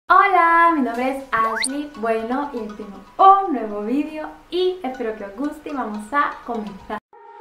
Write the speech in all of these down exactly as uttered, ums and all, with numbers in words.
Hola, mi nombre es Ashley. Bueno, y tengo un nuevo vídeo y espero que os guste y vamos a comenzar.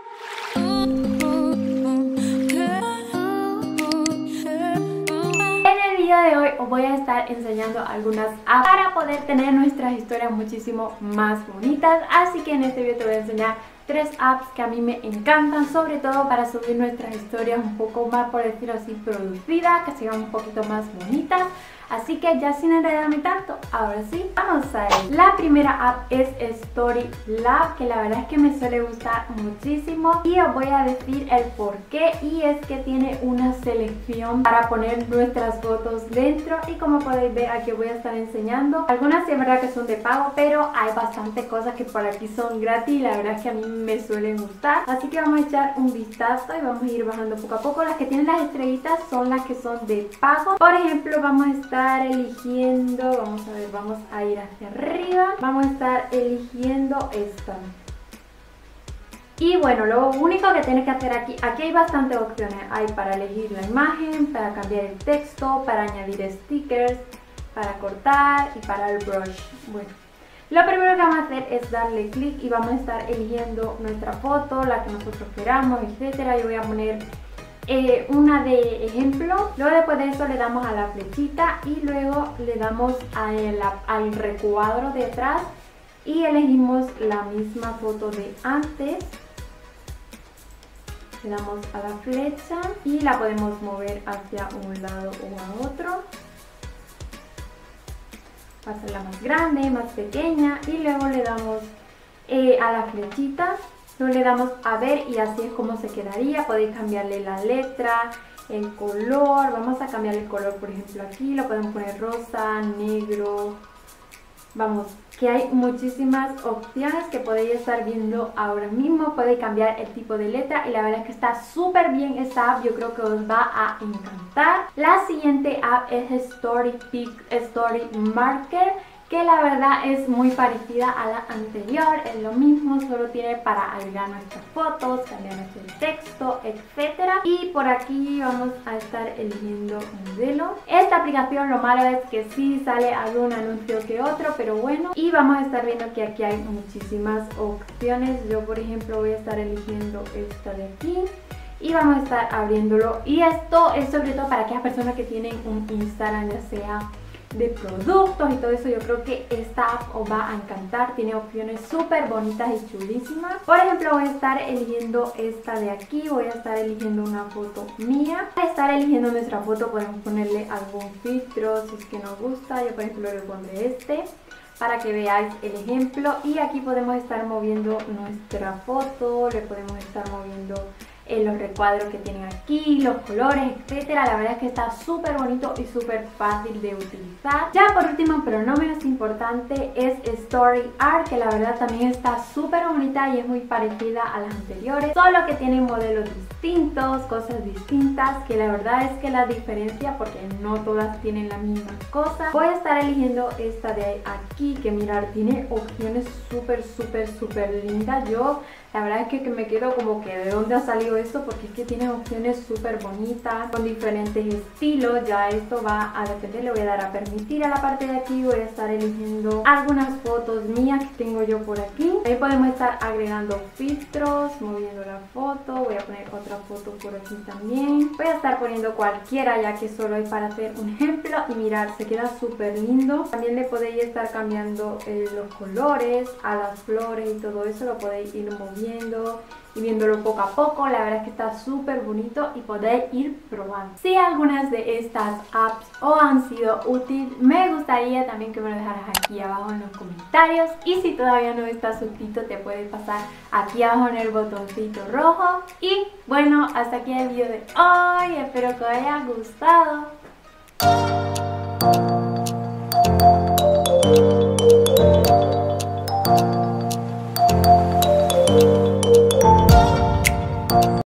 En el video de hoy os voy a estar enseñando algunas apps para poder tener nuestras historias muchísimo más bonitas. Así que en este video te voy a enseñar tres apps que a mí me encantan, sobre todo para subir nuestras historias un poco más, por decirlo así, producidas, que sean un poquito más bonitas. Así que ya sin enredarme tanto, ahora sí, vamos a ver. La primera app es Storylab, que la verdad es que me suele gustar muchísimo y os voy a decir el por qué. Y es que tiene una selección para poner nuestras fotos dentro y como podéis ver aquí os voy a estar enseñando. Algunas sí es verdad que son de pago, pero hay bastantes cosas que por aquí son gratis y la verdad es que a mí me suelen gustar. Así que vamos a echar un vistazo y vamos a ir bajando poco a poco. Las que tienen las estrellitas son las que son de pago. Por ejemplo, vamos a estar estar eligiendo, vamos a ver, vamos a ir hacia arriba, vamos a estar eligiendo esta. Y bueno, lo único que tienes que hacer aquí, aquí hay bastantes opciones, hay para elegir la imagen, para cambiar el texto, para añadir stickers, para cortar y para el brush. Bueno, lo primero que vamos a hacer es darle clic y vamos a estar eligiendo nuestra foto, la que nosotros queramos, etcétera. Yo voy a poner Eh, una de ejemplo. Luego después de eso le damos a la flechita y luego le damos a el, al recuadro de atrás y elegimos la misma foto de antes. Le damos a la flecha y la podemos mover hacia un lado o a otro. Va a hacerla más grande, más pequeña y luego le damos eh, a la flechita. Luego le damos a ver y así es como se quedaría. Podéis cambiarle la letra, el color. Vamos a cambiar el color, por ejemplo aquí lo podemos poner rosa, negro. Vamos, que hay muchísimas opciones que podéis estar viendo ahora mismo. Podéis cambiar el tipo de letra y la verdad es que está súper bien esta app. Yo creo que os va a encantar. La siguiente app es Story Pic, Story Marker, que la verdad es muy parecida a la anterior, es lo mismo, solo tiene para agregar nuestras fotos, cambiar nuestro texto, etcétera. Y por aquí vamos a estar eligiendo modelo. Esta aplicación lo malo es que sí sale algún anuncio que otro, pero bueno. Y vamos a estar viendo que aquí hay muchísimas opciones. Yo por ejemplo voy a estar eligiendo esta de aquí. Y vamos a estar abriéndolo. Y esto es sobre todo para aquellas personas que tienen un Instagram, ya sea de productos y todo eso. Yo creo que esta app os va a encantar, tiene opciones súper bonitas y chulísimas. Por ejemplo, voy a estar eligiendo esta de aquí, voy a estar eligiendo una foto mía. Al estar eligiendo nuestra foto podemos ponerle algún filtro si es que nos gusta. Yo por ejemplo le pondré este para que veáis el ejemplo. Y aquí podemos estar moviendo nuestra foto, le podemos estar moviendo Eh, los recuadros que tienen aquí, los colores, etcétera. La verdad es que está súper bonito y súper fácil de utilizar. Ya por último, pero no menos importante, es Story Art, que la verdad también está súper bonita y es muy parecida a las anteriores, solo que tienen modelos distintos, cosas distintas, que la verdad es que la diferencia, porque no todas tienen la misma cosa. Voy a estar eligiendo esta de aquí, que mirar, tiene opciones súper, súper, súper lindas. Yo la verdad es que, que me quedo como que de dónde ha salido esto, porque es que tiene opciones súper bonitas con diferentes estilos. Ya esto va a depender, le voy a dar a permitir a la parte de aquí. Voy a estar eligiendo algunas fotos mías que tengo yo por aquí. Ahí podemos estar agregando filtros, moviendo la foto. Voy a poner otra foto por aquí también. Voy a estar poniendo cualquiera ya que solo es para hacer un ejemplo y mirar, se queda súper lindo. También le podéis estar cambiando eh, los colores a las flores y todo eso, lo podéis ir moviendo y viéndolo poco a poco. La verdad es que está súper bonito y podéis ir probando. Si algunas de estas apps os han sido útiles, me gustaría también que me lo dejaras aquí abajo en los comentarios. Y si todavía no estás suscrito, te puedes pasar aquí abajo en el botoncito rojo. Y bueno, hasta aquí el video de hoy. Espero que os haya gustado.